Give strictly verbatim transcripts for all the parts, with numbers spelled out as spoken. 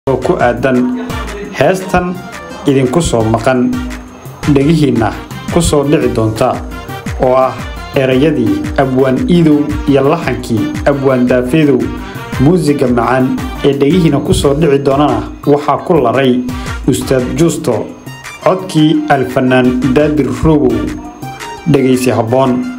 ku aadan heestan idinku soo maqan dhagihiina ku soo dhici doonta oo ah erayadii abwaan iidow iyo laxankii abwaan daafeedow muusiga macaan ee dhagihiina ku soo dhici doonana waxa ku laray ustaad Justo codkii alfanaan Daadir Robow dhageysi haboon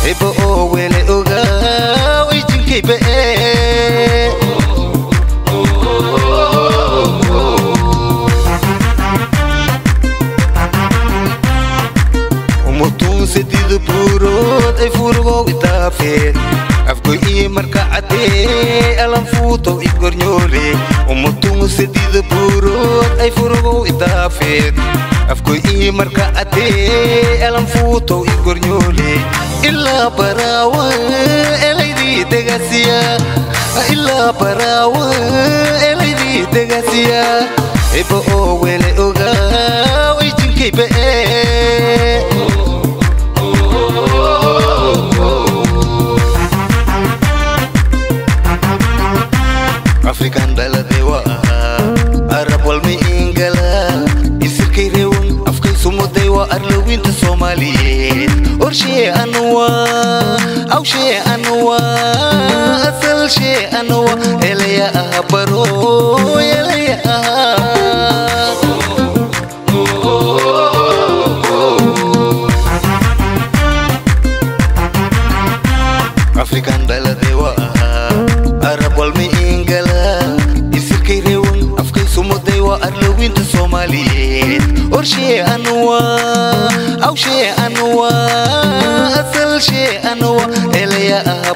إبو ويلي أوغا ويجنكي بقى ومتون سديد برود أي فورغو إتافيد أفكو إيه مركعتي ألم فوتو إيقرنيولي ومتون سديد برود أي فورغو إتافيد أفكو إيه مركعتي ألم فوتو إيقرنيولي إلا براوة إليدي تغسيا إلا براوة إليدي تغسيا إبو ويلي أوغا ويجنكي بقى Afrikan dala dewa Arab wal mi ingala Isir kay rewang Afkay sumo dewa Arlawin ta Somali Or she anwa Aw she anwa Asal she anwa Elaya baro Elaya Afrikan dala dewa Arab wal mi ingala Isir kay rewang Afkay sumo dewa Arlawin ta Somali Or she anwa Aw she anwa Asal she anwa Elaya